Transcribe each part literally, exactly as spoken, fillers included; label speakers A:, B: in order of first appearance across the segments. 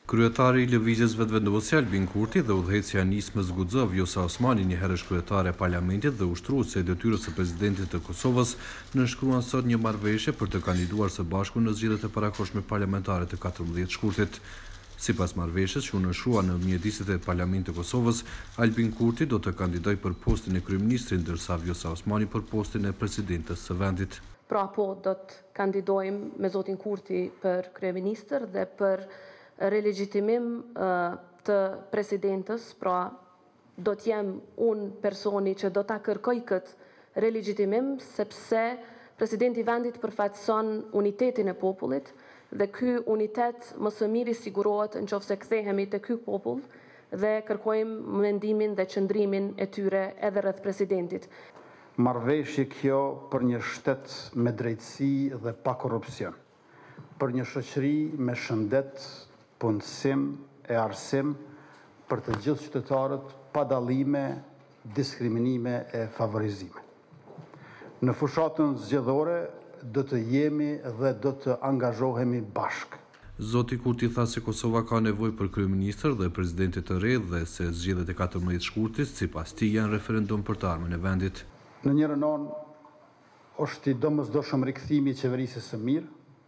A: Kryetari i Lëvizjes Vetëvendosje Albin Kurti dhe udhëheqësja Nismës Guxha Vjosa Osmani, një herësh kryetare e Parlamentit dhe ushtruese e detyrës së presidentit të Kosovës, nënshkruan sot një marrëveshje për të kandiduar së bashku në zgjedhjet e parakohshme parlamentare të katërmbëdhjetë shkurtit. Sipas marrëveshjes që u nënshkrua në mjediset e Parlamentit të Kosovës, Albin Kurti do të kandidojë për postin e kryeministrit, ndërsa Vjosa Osmani për postin e presidentes së vendit.
B: Pra po do të kandidojmë me zotin Kurti për kryeministër dhe për relegitimim të presidentës, pra do të jem unë personi që do ta kërkoj këtë relegitimim, sepse presidenti i vendit përfaqëson unitetin e popullit dhe ky unitet më së miri sigurohet nëse kthehemi te ky popull dhe kërkojmë mendimin dhe qëndrimin e tyre edhe rreth presidentit.
C: Marrëveshje kjo për një shtet me drejtësi dhe pa korrupsion, për një shoqëri me shëndet, punësim e arsim për të gjithë qytetarët pa dallime, diskriminime e favorizime. Në fushatën zgjedhore do të jemi dhe do të angazhohemi bashkë.
A: Zoti Kurti tha se Kosova ka nevojë për kryeministër dhe presidentit të re dhe se zgjedhjet e katërmbëdhjetë shkurtit sipas tij janë referendum për të ardhmen e vendit.
C: Në njërin anë është i domosdoshëm rikthimi i qeverisë së mirë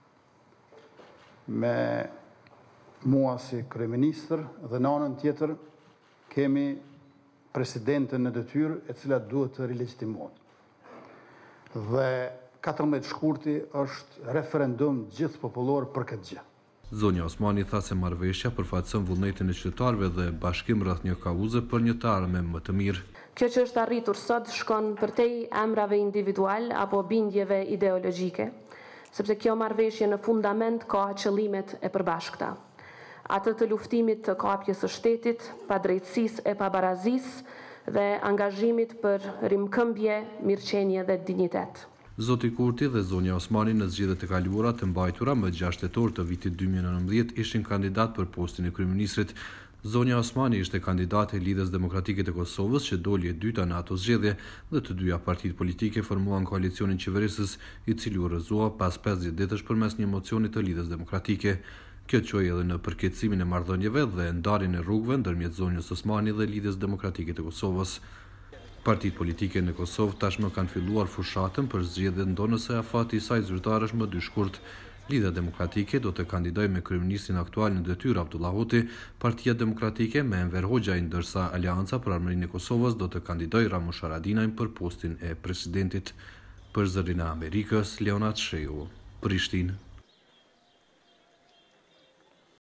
C: me mua si kryeministër dhe në anën tjetër kemi presidenten në detyrë e cila duhet të rilegjitimohet. Dhe katërmbëdhjetë shkurti është referendum gjithë popullor për këtë gjë.
A: Zonja Osmani tha se marrëveshja përfaqëson vullnetin e qytetarëve dhe bashkim rreth një kauze për një të ardhme më të mirë.
B: Kjo që është arritur sot shkon përtej emrave individual apo bindjeve ideologjike, sepse kjo marrëveshje në fundament ka qëllimet e përbashkëta. Atë të luftimit të kapjes së shtetit, padrejtësisë e pabarazisë dhe angazhimit për rimkëmbje, mirëqenie dhe dinjitet.
A: Zoti Kurti dhe zonja Osmani në zgjedhjet e kaluara të mbajtura më gjashtë tetor të vitit dy mijë e nëntëmbëdhjetë ishin kandidat për postin e kryeministrit. Zonja Osmani ishte kandidate e Lidhjes Demokratike të Kosovës që doli e dyta në ato zgjedhje dhe të dyja partitë politike formuan koalicionin qeverisës, i cili u rrëzua pas pesëdhjetë ditësh përmes një mocioni të Lidhjes Demokratike. Kjo çoi edhe në përkeçësimin e marrëdhënieve dhe ndarjen e rrugëve ndërmjet zonjës Osmani dhe Lidhjes Demokratike të Kosovës. Partitë politike në Kosovë tashmë kanë filluar fushatën për zgjedhjet ndonëse afati i saj zyrtar është më dy shkurt. Lidhja Demokratike do të kandidojë me kryeministrin aktual në detyrë Abdullah Huti, Partia Demokratike me Enver Hoxha, ndërsa Aleanca për Armërinë e Kosovës do të kandidojë Ramush Haradinaj për postin e presidentit. Për Zërin e Amerikës, Leonard Sheu, Prishtinë.